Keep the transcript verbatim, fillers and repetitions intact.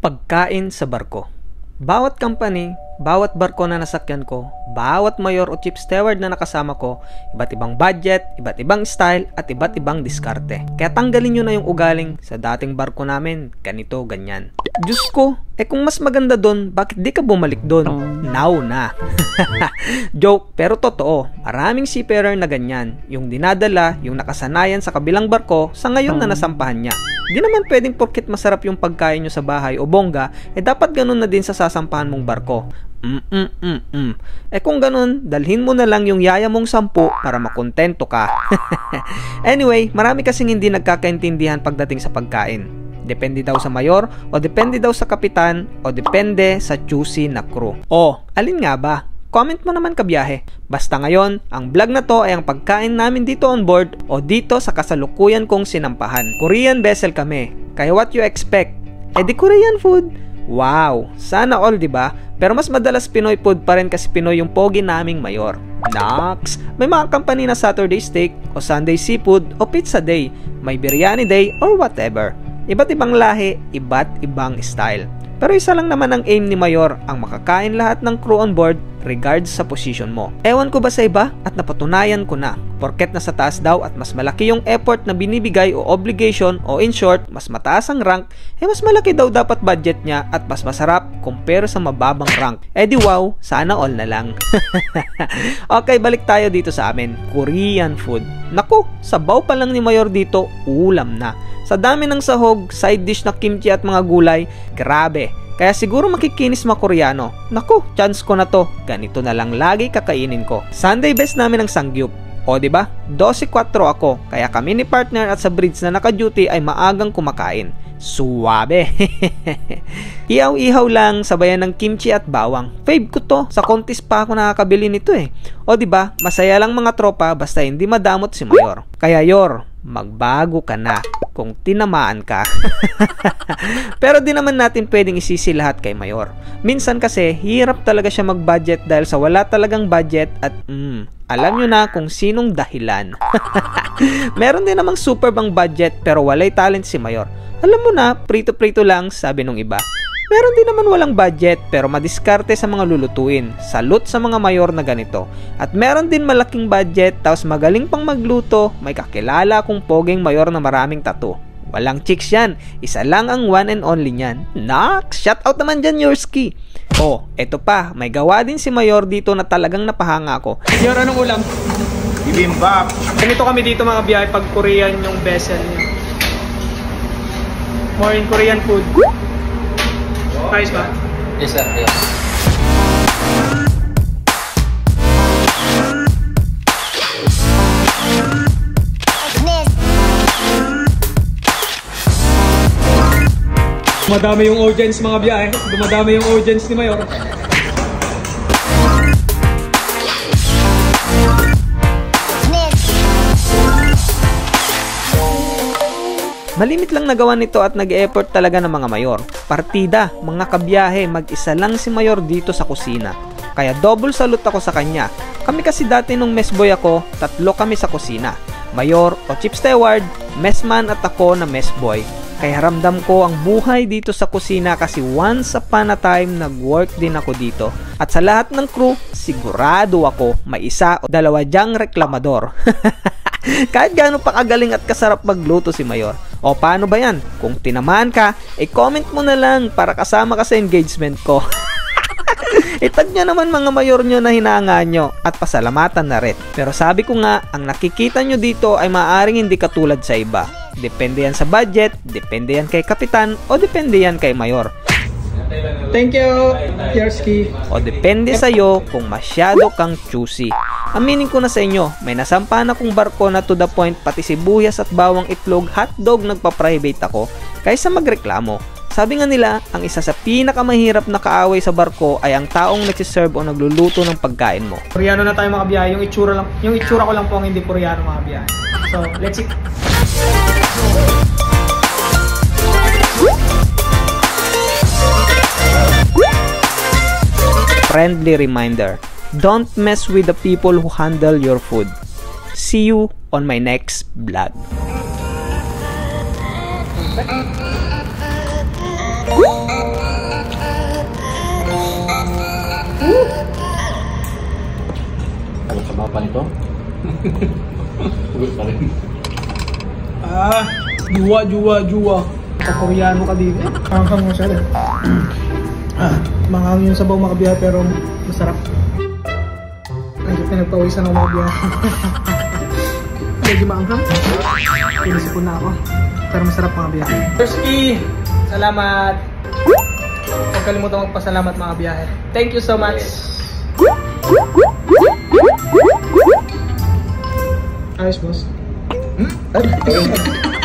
Pagkain sa barko. Bawat company, bawat barko na nasakyan ko, bawat mayor o chief steward na nakasama ko, iba't ibang budget, iba't ibang style, at iba't ibang diskarte. Kaya tanggalin nyo na yung ugaling sa dating barko namin, ganito, ganyan. Diyos ko, eh kung mas maganda doon, bakit di ka bumalik doon? Now na. Joke, pero totoo, maraming seafarer na ganyan. Yung dinadala, yung nakasanayan sa kabilang barko, sa ngayon na nasampahan niya. Di naman pwedeng porket masarap yung pagkain nyo sa bahay o bongga, eh dapat ganun na din sa sasampahan mong barko. Mm-mm-mm-mm. Eh kung ganun, dalhin mo na lang yung yaya mong sampu para makontento ka. Anyway, marami kasing hindi nagkakaintindihan pagdating sa pagkain. Depende daw sa mayor, o depende daw sa kapitan, o depende sa choosy na crew. O, alin nga ba? Comment mo naman kabiyahe. Basta ngayon, ang vlog na to ay ang pagkain namin dito on board o dito sa kasalukuyan kong sinampahan. Korean vessel kami. Kaya what you expect? Eh di Korean food. Wow, sana all, di ba? Pero mas madalas Pinoy food pa rin kasi Pinoy yung pogi naming mayor. Nox! May mga company na Saturday steak o Sunday seafood o pizza day, may biryani day or whatever. Iba't ibang lahi, iba't ibang style. Pero isa lang naman ang aim ni Mayor, ang makakain lahat ng crew on board regards sa position mo. Ewan ko ba sa iba at napatunayan ko na. Porket nasa taas daw at mas malaki yung effort na binibigay o obligation o in short, mas mataas ang rank, eh mas malaki daw dapat budget niya at mas masarap compare sa mababang rank. Eh di wow, sana all na lang. Okay, balik tayo dito sa amin. Korean food. Naku, sabaw pa lang ni Mayor dito, ulam na. Sa dami ng sahog, side dish na kimchi at mga gulay, grabe. Kaya siguro makikinis mga Koreano. Naku, chance ko na to. Ganito na lang lagi kakainin ko. Sunday best namin ang sangyup. O diba? twelve four ako. Kaya kami ni partner at sa bridge na naka-duty ay maagang kumakain. Suwabe. Ihaw-ihaw lang, sabayan ng kimchi at bawang. Fave ko to. Sa contest pa ako nakakabili nito eh. O diba? Masaya lang mga tropa basta hindi madamot si Mayor. Kaya Yor, magbago ka na kung tinamaan ka. Pero di naman natin pwedeng isisi lahat kay Mayor. Minsan kasi hirap talaga siya mag-budget dahil sa wala talagang budget at mm, alam nyo na kung sinong dahilan. Meron din namang super bang budget pero walay talent si Mayor. Alam mo na, prito-prito lang, sabi nung iba. Meron din naman walang budget pero madiskarte sa mga lulutuin. Salute sa mga mayor na ganito. At meron din malaking budget tapos magaling pang magluto. May kakilala kong poging mayor na maraming tattoo. Walang chicks yan. Isa lang ang one and only niyan. Nox! Shout out naman dyan, Yorski. Oh, eto pa. May gawa din si Mayor dito na talagang napahanga ko. Mayor, anong ulam? Bibimbap. Ganito kami dito mga biyahe pag Korean yung vessel niya. More in Korean food. Price ba? Yes sir, yes. Dumadami yung audience mga biyahe. Dumadami yung audience ni Mayor. Malimit lang nagawa nito at nag-e-effort talaga ng mga mayor. Partida, mga kabiyahe, mag-isa lang si Mayor dito sa kusina. Kaya double salute ako sa kanya. Kami kasi dati nung messboy ako, tatlo kami sa kusina. Mayor o chief steward, messman at ako na messboy. Kaya ramdam ko ang buhay dito sa kusina kasi once upon a time nag-work din ako dito. At sa lahat ng crew, sigurado ako may isa o dalawa dyang reklamador. Kahit gaano pa kagaling at kasarap magluto si Mayor. O paano ba yan? Kung tinamaan ka, i-comment mo na lang para kasama ka sa engagement ko. Itag nyo naman mga mayor nyo na hinanga nyo at pasalamatan na rin. Pero sabi ko nga, ang nakikita nyo dito ay maaaring hindi katulad sa iba. Depende yan sa budget, depende yan kay kapitan, o depende yan kay Mayor. Thank you, Yorski. O depende sa'yo kung masyado kang choosy. Aminin ko na sa inyo, may nasampahan akong barko na to the point pati sibuyas at bawang itlog hotdog nagpa-private ako kaysa magreklamo. Sabi nga nila, ang isa sa pinakamahirap na kaaway sa barko ay ang taong nagsiserve o nagluluto ng pagkain mo. Koreano na tayo mga biyahe, yung itsura lang, yung itsura ko lang po ang hindi Koreano mga biyahe. So, let's see. Friendly reminder, don't mess with the people who handle your food. See you on my next vlog. Woo! pa nito. Ulit pa rin. Ah, juwa, juwa, juwa. Koreano ka dito. Hanghang mo siya rin. Ah, manghang yung sabaw mga kabiyahe pero masarap. Medyo pinagpawisan ako mga kabiyahe. Medyo maanghang. Pinisipon na ako. Pero masarap mga kabiyahe. Firstly, salamat. Huwag kalimutan magpasalamat mga kabiyahe. Thank you so much. Ayos boss. Hmm?